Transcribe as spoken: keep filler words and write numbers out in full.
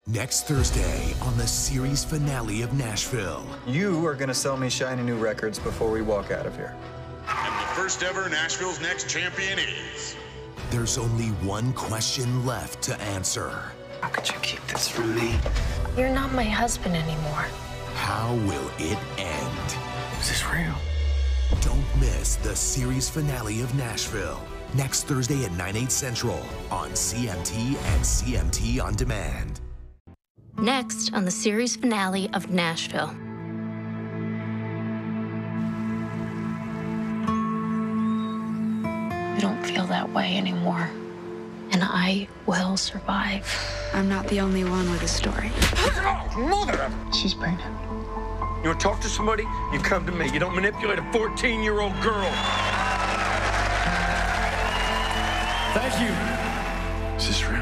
Next Thursday on the series finale of Nashville. You are gonna sell me shiny new records before we walk out of here. And the first ever Nashville's Next champion is... There's only one question left to answer. How could you keep this from me? You're not my husband anymore. How will it end? Is this real? Don't miss the series finale of Nashville. Next Thursday at nine, eight Central on C M T and C M T On Demand. Next on the series finale of Nashville. I don't feel that way anymore. And I will survive. I'm not the only one with a story. Mother! She's pregnant. You want to talk to somebody? You come to me. You don't manipulate a fourteen-year-old girl. Thank you. Is this real?